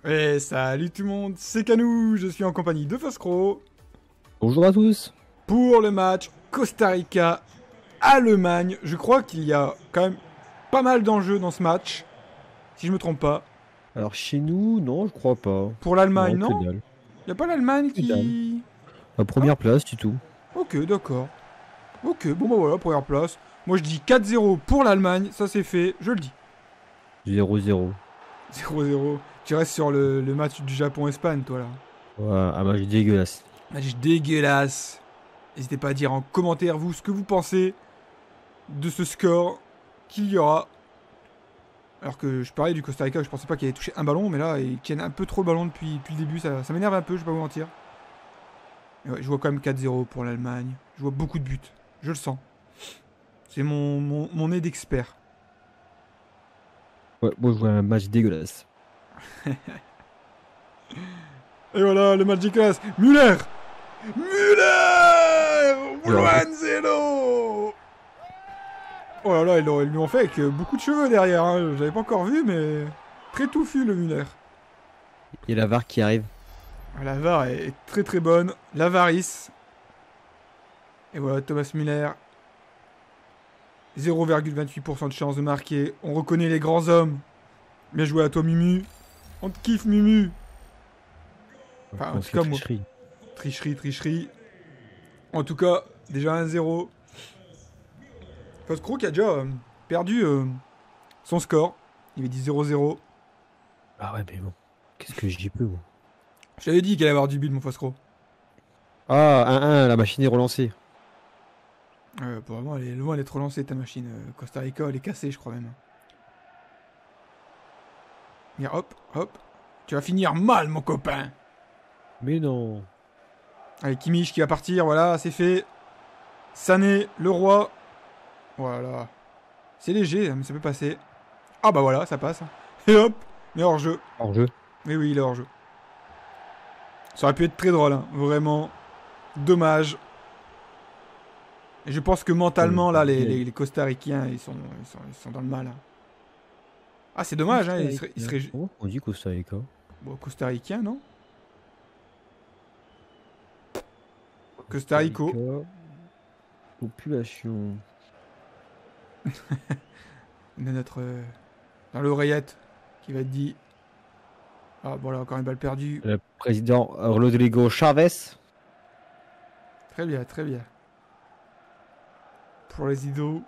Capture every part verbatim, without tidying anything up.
Et salut tout le monde, c'est Canou, je suis en compagnie de Foscro. Bonjour à tous. Pour le match Costa Rica-Allemagne, je crois qu'il y a quand même pas mal d'enjeux dans ce match, si je me trompe pas. Alors chez nous, non, je crois pas. Pour l'Allemagne, Non, que non? dalle. Il n'y a pas l'Allemagne Que dalle. qui... La première place, du tout. Ok, d'accord. Ok, bon bah voilà, première place. Moi je dis quatre zéro pour l'Allemagne, ça c'est fait, je le dis. zéro zéro. zéro zéro. Tu restes sur le, le match du Japon-Espagne, toi là. Ouais, un match dégueulasse. Match dégueulasse. N'hésitez pas à dire en commentaire, vous, ce que vous pensez de ce score qu'il y aura. Alors que je parlais du Costa Rica, je pensais pas qu'il allait toucher un ballon, mais là, ils tiennent un peu trop le ballon depuis, depuis le début. Ça, ça m'énerve un peu, je vais pas vous mentir. Ouais, je vois quand même quatre zéro pour l'Allemagne. Je vois beaucoup de buts. Je le sens. C'est mon, mon, mon nez d'expert. Ouais, moi je vois un match dégueulasse. Et voilà, le match dégueulasse. Müller Müller Loanzelo. Oh là là, ils, ils lui ont fait avec beaucoup de cheveux derrière. Hein. J'avais pas encore vu, mais très touffu le Müller. Il y a la V A R qui arrive. La V A R est très très bonne. L'avarice. Et voilà, Thomas Müller. zéro virgule vingt-huit pour cent de chance de marquer. On reconnaît les grands hommes. Bien joué à toi, Mumu. On te kiffe, Mumu. Enfin, en tout cas, moi. Tricherie. Tricherie, tricherie. En tout cas, déjà un zéro. Foscro qui a déjà euh, perdu euh, son score. Il avait dit zéro zéro. Ah ouais, mais bon. Qu'est-ce que j'y peux, moi. Je t'avais dit qu'il allait avoir du but, mon Foscro. Ah, un un, la machine est relancée. Euh, pour vraiment, elle est loin d'être relancée, ta machine. Euh, Costa Rica, elle est cassée, je crois même. Et hop, hop. Tu vas finir mal, mon copain. Mais non. Allez, Kimmich qui va partir, voilà, c'est fait. Sané, le roi. Voilà. C'est léger, mais ça peut passer. Ah bah voilà, ça passe. Et hop, mais hors jeu. Hors jeu. Mais oui, il est hors jeu. Ça aurait pu être très drôle, hein. Vraiment. Dommage. Et je pense que mentalement, là, les, les, les Costaricains, ils sont, ils, sont, ils sont dans le mal. Hein. Ah, c'est dommage, hein. Ils seraient... Ils seraient... Oh, on dit Costa Rica. Bon, Costaricain, non? Costa Rica. Population. On a notre... Euh, dans l'oreillette, qui va être dit... Ah, bon, là, encore une balle perdue. Le président Rodrigo Chavez. Très bien, très bien. Pour les idos.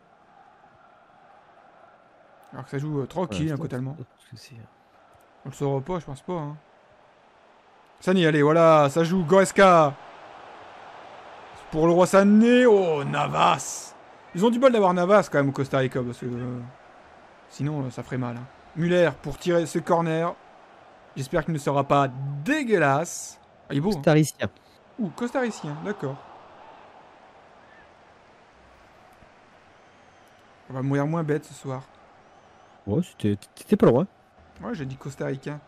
Alors que ça joue euh, tranquille, Voilà, hein, totalement. c'est... On le saura pas, je pense pas. Hein. Sané, allez, voilà, ça joue Goretzka. Pour le roi Sané. Oh, Navas. Ils ont du bol d'avoir Navas quand même au Costa Rica, parce que... Euh, sinon, euh, ça ferait mal. Hein. Müller pour tirer ce corner. J'espère qu'il ne sera pas dégueulasse. Ah, il est beau. Costaricien. Hein. Ouh, costaricien, d'accord. On va mourir moins bête ce soir. Ouais, c'était pas loin. Ouais, j'ai dit costaricain.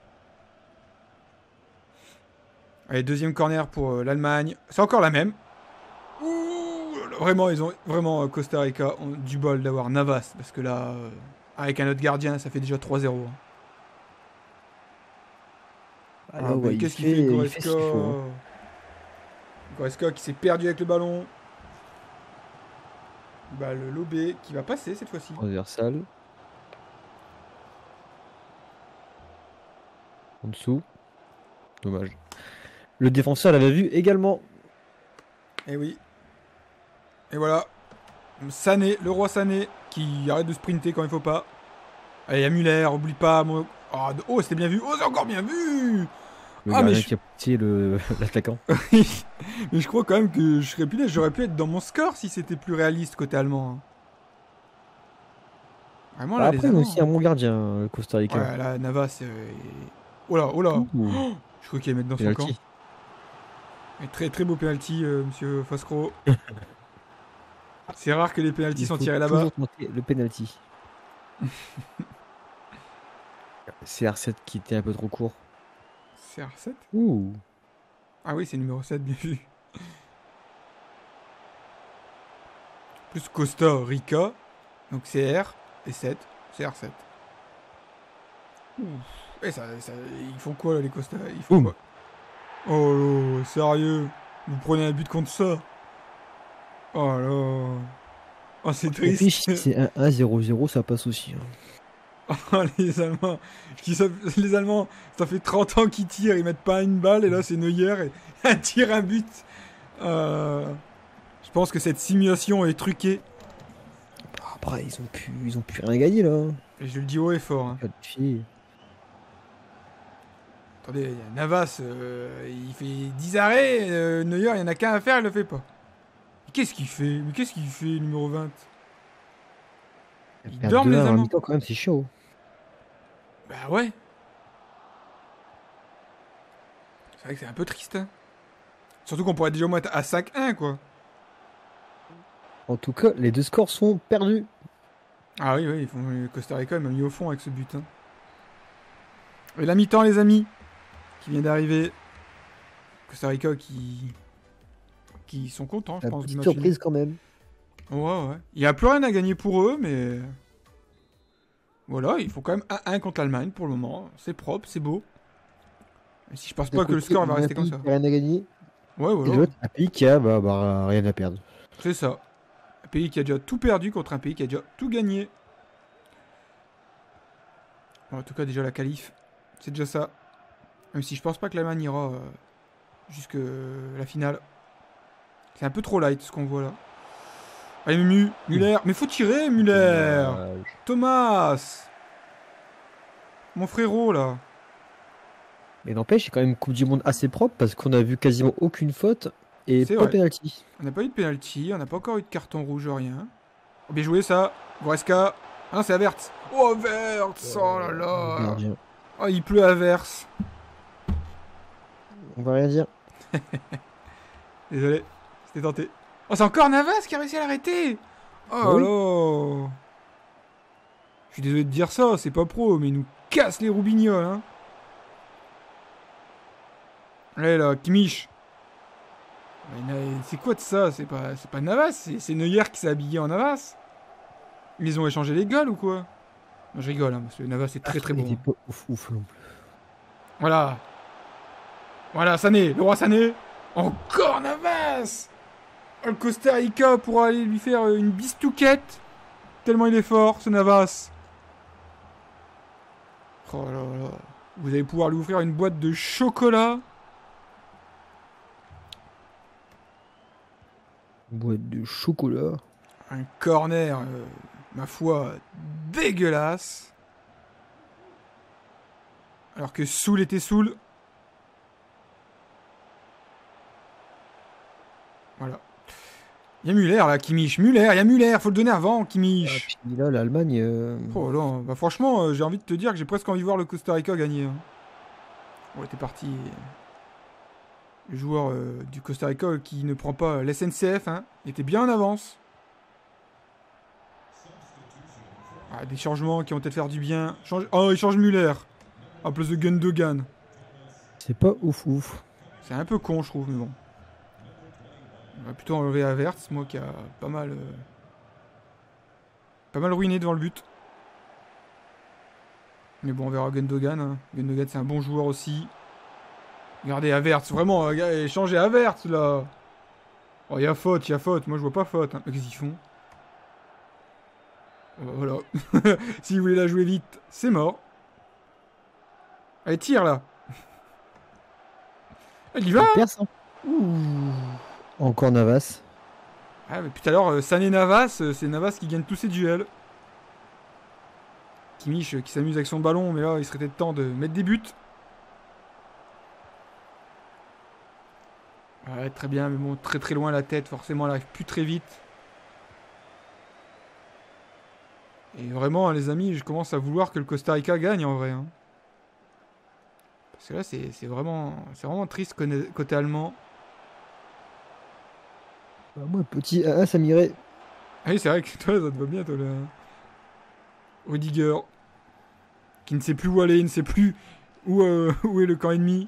Allez, deuxième corner pour euh, l'Allemagne. C'est encore la même. Ouh, vraiment, ils ont vraiment euh, Costa Rica ont du bol d'avoir Navas. Parce que là, euh, avec un autre gardien, ça fait déjà trois zéro. Hein. Ah, ah ouais, qu'est-ce qu'il fait, Goretzka? Hein. Goretzka qui s'est perdu avec le ballon. Bah, le lobé qui va passer cette fois-ci. Transversal. En dessous. Dommage. Le défenseur l'avait vu également. Et oui. Et voilà. Sané, le roi Sané, qui arrête de sprinter quand il faut pas. Allez, il y a Müller, oublie pas. Moi... Oh, oh c'était bien vu. Oh, c'est encore bien vu. Le ah, mais je... qui a tiré le... l'attaquant. Mais je crois quand même que je serais plus là. J'aurais pu être dans mon score si c'était plus réaliste côté allemand. Hein. Vraiment, là, bah, les après, Allemands, aussi un bon gardien, le Costa Rica. Ouais, là, Navas. Euh, et... Oh là, oh là. Oh, je crois qu'il allait mettre dans penalty. Son camp. Et très très beau penalty, euh, monsieur Foscro. C'est rare que les penalties sont tirés là-bas. Le penalty. C R sept qui était un peu trop court. C R sept Ouh. Ah oui, c'est numéro sept, bien vu. Plus Costa Rica. Donc C R et sept. C R sept. Ouh. Ouais, ça, ça, ils font quoi là, les Costa? Ils font Boum. quoi? Oh là, sérieux? Vous prenez un but contre ça? Oh là. Oh, c'est Et puis, triste. si c'est un un zéro zéro, ça passe aussi. Hein. Oh, les Allemands. Qui ça- les Allemands, ça fait trente ans qu'ils tirent, ils mettent pas une balle, et là c'est Neuer, et un tir, un but. Euh, Je pense que cette simulation est truquée. Après, ils ont pu, ils ont pu rien gagner là. Et je le dis haut et fort. Hein. Pas de fille. Attendez, il y a Navas, euh, il fait dix arrêts, euh, Neuer, il y en a qu'un à faire, il le fait pas. Mais qu'est-ce qu'il fait? Mais qu'est-ce qu'il fait, numéro vingt? Ils Perdre dorment, les deux un en Allemands. mi-temps, quand même, c'est chaud. Bah ouais. C'est vrai que c'est un peu triste. Hein. Surtout qu'on pourrait déjà au moins être à cinq un, quoi. En tout cas, les deux scores sont perdus. Ah oui, oui, ils font... le Costa Rica m'a mis au fond avec ce but. Hein. Et la mi-temps, les amis, qui vient d'arriver. Costa Rica qui... qui sont contents, je La pense, du petite match. surprise quand même. Ouais, ouais. Il n'y a plus rien à gagner pour eux, mais... Voilà, ils font quand même un un contre l'Allemagne pour le moment. C'est propre, c'est beau. Et si je pense D'un pas que le côté, score va un rester comme pays ça. qui a rien à gagner. Ouais, Et de voilà. l'autre, un pays qui a bah, bah, rien à perdre. C'est ça. Un pays qui a déjà tout perdu contre un pays qui a déjà tout gagné. Bon, en tout cas, déjà la qualif, c'est déjà ça. Même si je pense pas que l'Allemagne ira euh, jusque euh, la finale. C'est un peu trop light ce qu'on voit là. Allez, Mumu, Muller. Mais faut tirer, Muller. Dommage. Thomas. Mon frérot là. Mais n'empêche, c'est quand même une Coupe du Monde assez propre parce qu'on a vu quasiment aucune faute et C'est pas de vrai. penalty. On n'a pas eu de penalty, on n'a pas encore eu de carton rouge, rien. Oh, bien joué ça. Goretzka. Ah non, c'est Havertz. Oh, Havertz. Oh là Le là. gardien. Oh, il pleut Havertz. On va rien dire. Désolé, c'était tenté. Oh, c'est encore Navas qui a réussi à l'arrêter. Oh Oui. là. Je suis désolé de dire ça, c'est pas pro, mais il nous casse les roubignoles, hein. Allez là, Kimmich. Mais na- c'est quoi de ça? C'est pas, c'est pas Navas, c'est c'est Neuer qui s'est habillé en Navas. Ils ont échangé les gueules ou quoi? Non, je rigole, hein, parce que Navas est très très Il bon. était pas ouf ouf non plus. Voilà. Voilà, Sané, le roi Sané. Encore Navas. Oh, le Costa Rica pour aller lui faire une bistouquette. Tellement il est fort, ce Navas. Oh là là. Vous allez pouvoir lui offrir une boîte de chocolat. Une boîte de chocolat. Un corner, euh, ma foi, dégueulasse. Alors que Soul était Soul. Voilà. Il y a Muller là, Kimmich. Muller, il y a Muller, faut le donner avant, Ah, Kimmich. puis là, l'Allemagne. euh, Oh là, bah franchement, euh, j'ai envie de te dire que j'ai presque envie de voir le Costa Rica gagner. Hein. On était parti. Le joueur euh, du Costa Rica qui ne prend pas l'S N C F, hein, il était bien en avance. Ah, des changements qui vont peut-être faire du bien. Change... Oh, il change Muller. À place de Gundogan. C'est pas ouf ouf. C'est un peu con, je trouve, mais bon. On va plutôt enlever Havertz, moi qui a pas mal. euh, Pas mal ruiné devant le but. Mais bon, on verra Gundogan. Hein. Gundogan, c'est un bon joueur aussi. Regardez Havertz, vraiment, euh, changez Havertz là. Oh, il y a faute, il y a faute. Moi, je vois pas faute. Hein. Qu'est-ce qu'ils font? Oh, bah, voilà. Si vous voulez la jouer vite, c'est mort. Allez, tire là. Il y va. Perce, hein. Ouh. Encore Navas. Ah, mais tout à l'heure, euh, Sané Navas, euh, c'est Navas qui gagne tous ses duels. Kimmich euh, qui s'amuse avec son ballon, mais là, il serait peut-être temps de mettre des buts. Ouais, très bien, mais bon, très très loin la tête, forcément, elle arrive plus très vite. Et vraiment, hein, les amis, je commence à vouloir que le Costa Rica gagne en vrai. Hein. Parce que là, c'est c'est vraiment, c'est vraiment triste côté, côté allemand. Bah, moi, petit un un, ça m'irait. Ah oui, c'est vrai que toi, ça te va bien, toi, le... Rudiger. Qui ne sait plus où aller, il ne sait plus où, euh, où est le camp ennemi.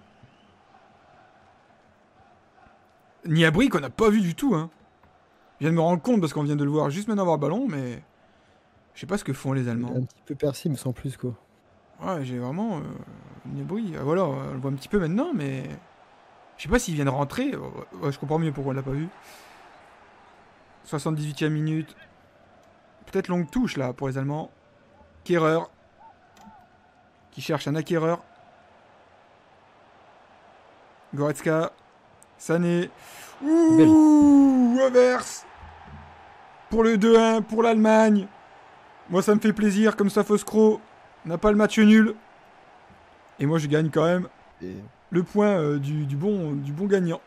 Niabri qu'on n'a pas vu du tout, hein. Je viens de me rendre compte parce qu'on vient de le voir juste maintenant avoir le ballon, mais... Je sais pas ce que font les Allemands. Un petit peu percé, mais sans plus quoi. Ouais, j'ai vraiment... Euh, une bruit. Voilà, on le voit un petit peu maintenant, mais... Je sais pas s'il vient de rentrer. Ouais, je comprends mieux pourquoi on l'a pas vu. soixante-dix-huitième minute. Peut-être longue touche, là, pour les Allemands. Kehrer. Qui cherche un acquéreur. Goretzka. Sané. Ouh, reverse. Pour le deux un, pour l'Allemagne. Moi, ça me fait plaisir, comme ça, Foscro n'a pas le match nul. Et moi, je gagne quand même Et... le point euh, du, du, bon, du bon gagnant.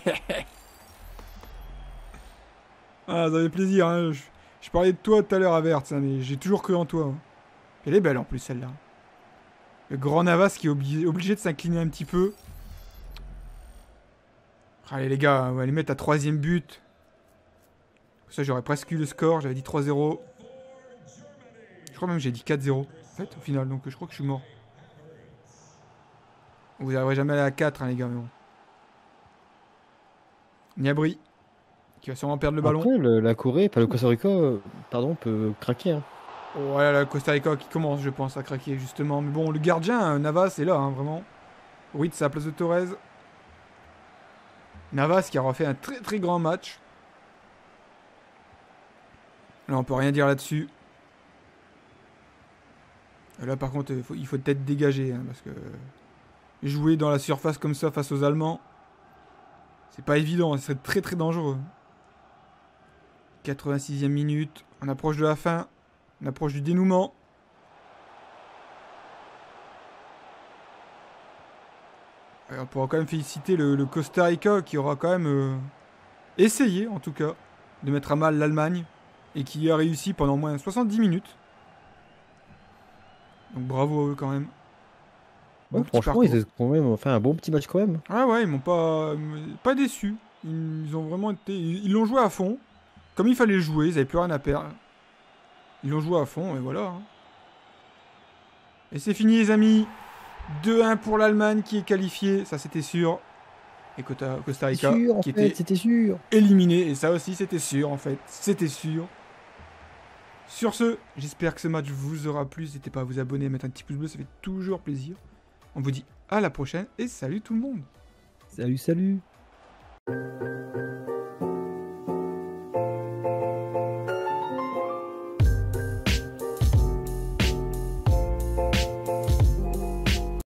Ah, ça fait plaisir. Hein. Je, je parlais de toi tout à l'heure à Verts, hein, mais j'ai toujours cru en toi. Hein. Elle est belle en plus, celle-là. Le grand Navas qui est obligé, obligé de s'incliner un petit peu. Allez, les gars, on va les mettre à troisième but. Ça, j'aurais presque eu le score. J'avais dit trois zéro. Je crois même que j'ai dit quatre zéro. En fait, au final, donc je crois que je suis mort. Vous n'arriverez jamais à aller à quatre, hein, les gars, mais bon. Niabri, qui va sûrement perdre le ballon. Après, le, la Corée, pas le Costa Rica, euh, pardon, peut craquer. Hein. Oh, voilà, la Costa Rica qui commence, je pense, à craquer, justement. Mais bon, le gardien, euh, Navas, est là, hein, vraiment. Ruiz à la place de Torres. Navas qui aura fait un très très grand match. Là, on peut rien dire là-dessus. Là, par contre, il faut, il faut peut-être dégager, hein, parce que jouer dans la surface comme ça face aux Allemands, c'est pas évident, ce serait très très dangereux. quatre-vingt-sixième minute, on approche de la fin, on approche du dénouement. Alors, on pourra quand même féliciter le, le Costa Rica qui aura quand même euh, essayé, en tout cas, de mettre à mal l'Allemagne et qui a réussi pendant au moins soixante-dix minutes. Donc bravo à eux quand même. Ouais, Bon petit franchement, parcours. ils ont quand même fait un bon petit match quand même. Ah ouais, ils m'ont pas, pas déçu. Ils ont vraiment été. Ils l'ont joué à fond. Comme il fallait le jouer, ils n'avaient plus rien à perdre. Ils l'ont joué à fond et voilà. Hein. Et c'est fini les amis. deux un pour l'Allemagne qui est qualifiée, ça c'était sûr. Et Costa, Costa Rica sûr, en qui fait, était c'était sûr. éliminé. Et ça aussi c'était sûr en fait. C'était sûr. Sur ce, j'espère que ce match vous aura plu. N'hésitez pas à vous abonner, à mettre un petit pouce bleu, ça fait toujours plaisir. On vous dit à la prochaine et salut tout le monde. Salut, salut.